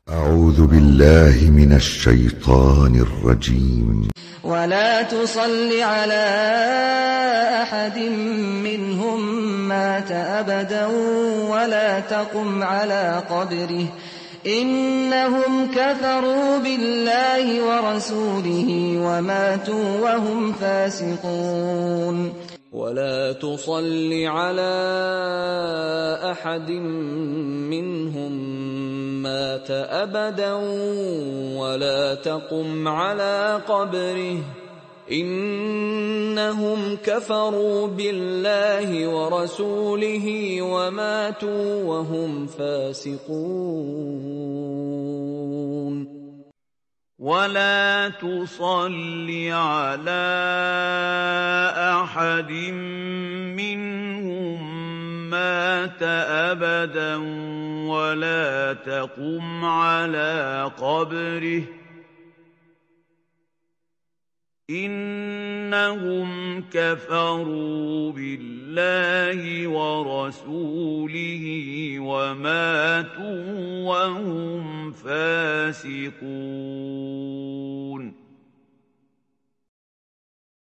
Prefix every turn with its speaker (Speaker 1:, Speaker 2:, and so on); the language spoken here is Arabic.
Speaker 1: أعوذ بالله من الشيطان الرجيم.
Speaker 2: ولا تصل على أحد منهم مات أبدا ولا تقم على قبره إنهم كفروا بالله ورسوله وماتوا وهم فاسقون.
Speaker 3: ولا تصل على أحد منهم مات أبدا ولا تقم على قبره إنهم كفروا بالله ورسوله وماتوا وهم فاسقون.
Speaker 4: ولا تصل على أحد منهم مات أبدا ولا تقم على قبره إنهم كفروا بالله ورسوله وماتوا وهم فاسقون.